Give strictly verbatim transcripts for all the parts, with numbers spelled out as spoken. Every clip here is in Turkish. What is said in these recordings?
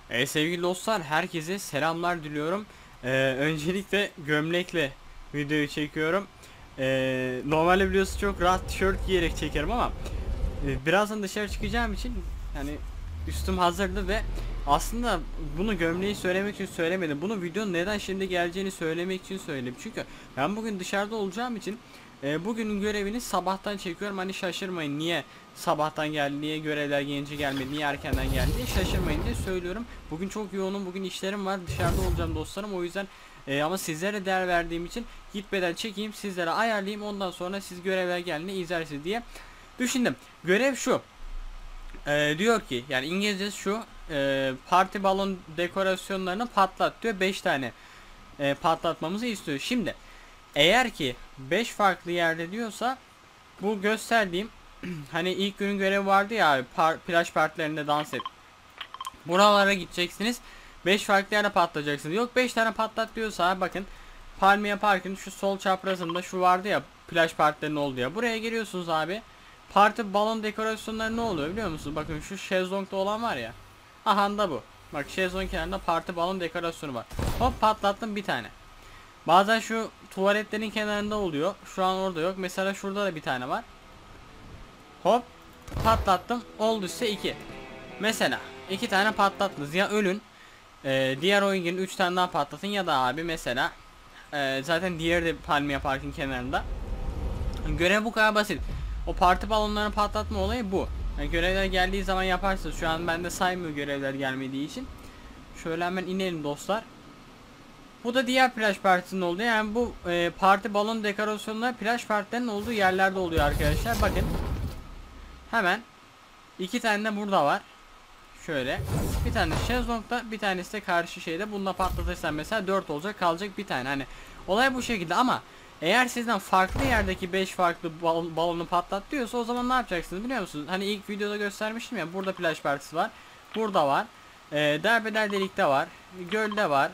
E, sevgili dostlar, herkese selamlar diliyorum. E, öncelikle gömlekle videoyu çekiyorum. E, normalde biliyorsunuz çok rahat tişört giyerek çekerim ama e, birazdan dışarı çıkacağım için yani üstüm hazırdı ve aslında bunu gömleği söylemek için söylemedim. Bunu videonun neden şimdi geleceğini söylemek için söyledim. Çünkü ben bugün dışarıda olacağım için e, bugünün görevini sabahtan çekiyorum. Hani şaşırmayın, niye sabahtan geldi, niye görevler gelince gelmedi, niye erkenden geldi diye şaşırmayın diye söylüyorum. Bugün çok yoğunum, bugün işlerim var, dışarıda olacağım dostlarım, o yüzden e, ama sizlere değer verdiğim için gitmeden çekeyim, sizlere ayarlayayım, ondan sonra siz görevler geldiğinde izlersiniz diye düşündüm. Görev şu. E, diyor ki, yani İngilizcesi şu: e, parti balon dekorasyonlarını patlat diyor. beş tane e, patlatmamızı istiyor. Şimdi eğer ki beş farklı yerde diyorsa, bu gösterdiğim hani ilk günün görevi vardı ya abi, par plaj partilerinde dans et. Buralara gideceksiniz. beş farklı yerde patlatacaksınız. Yok beş tane patlat diyorsa abi, bakın Palmiye Park'ın şu sol çaprazında şu vardı ya, plaj partilerinin olduğu ya. Buraya geliyorsunuz abi. Parti balon dekorasyonları ne oluyor biliyor musunuz? Bakın şu şezlongda olan var ya. Aha da bu. Bak, şezlong kenarında parti balon dekorasyonu var. Hop, patlattım bir tane. Bazen şu tuvaletlerin kenarında oluyor. Şu an orada yok. Mesela şurada da bir tane var. Hop, patlattım. Oldu ise iki. Mesela iki tane patlattınız, ya ölün. Ee, diğer oyun günü üç tane daha patlatın, ya da abi mesela e, zaten diğeri de Palmiye Park'ın kenarında. Görev bu kadar basit. O parti balonlarını patlatma olayı bu. Yani görevler geldiği zaman yaparsınız. Şu an bende saymıyor görevler gelmediği için. Şöyle hemen inelim dostlar. Bu da diğer plaj partisinin olduğu, yani bu e, parti balon dekorasyonları plaj partilerinin olduğu yerlerde oluyor arkadaşlar. Bakın hemen iki tane de burada var. Şöyle bir tane şezlongda, bir tanesi de karşı şeyde. Bununla patlatırsan mesela dört olacak, kalacak bir tane. Hani olay bu şekilde. Ama eğer sizden farklı yerdeki beş farklı bal balonu patlat diyorsa, o zaman ne yapacaksınız biliyor musunuz? Hani ilk videoda göstermiştim ya, burada plaj partisi var, burada var, e, derbeder delikte var, gölde var,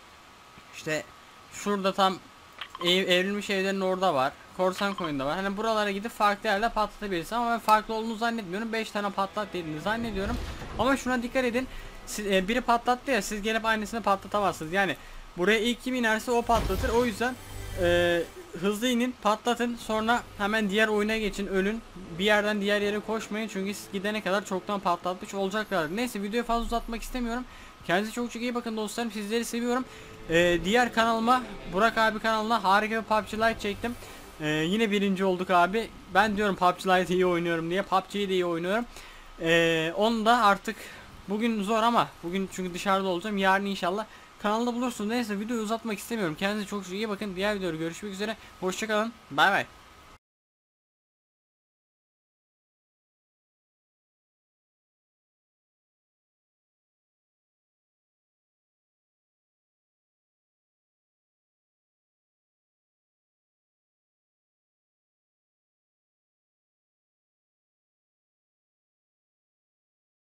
işte şurada tam ev, evrilmiş evlerin orada var, korsan koyunda var. Hani buralara gidip farklı yerde patlatabilirsiniz, ama ben farklı olduğunu zannetmiyorum. beş tane patlat dediğini zannediyorum. Ama şuna dikkat edin. Siz, e, biri patlattı ya, siz gelip aynısını patlatamazsınız. Yani buraya ilk kim inerse o patlatır. O yüzden e, hızlı inin, patlatın, sonra hemen diğer oyuna geçin, ölün. Bir yerden diğer yere koşmayın, çünkü siz gidene kadar çoktan patlatmış olacaklar. Neyse, videoyu fazla uzatmak istemiyorum. Kendinize çok çok iyi bakın dostlarım, sizleri seviyorum. E, diğer kanalıma, Burak abi kanalına harika bir P U B G Lite çektim. Ee, yine birinci olduk abi. Ben diyorum P U B G Lite iyi oynuyorum diye. P U B G'yi de iyi oynuyorum. Ee, onu da artık bugün zor, ama bugün çünkü dışarıda olacağım. Yarın inşallah kanalda bulursunuz. Neyse, videoyu uzatmak istemiyorum. Kendinize çok iyi bakın. Diğer videoda görüşmek üzere. Hoşçakalın. Bay bay.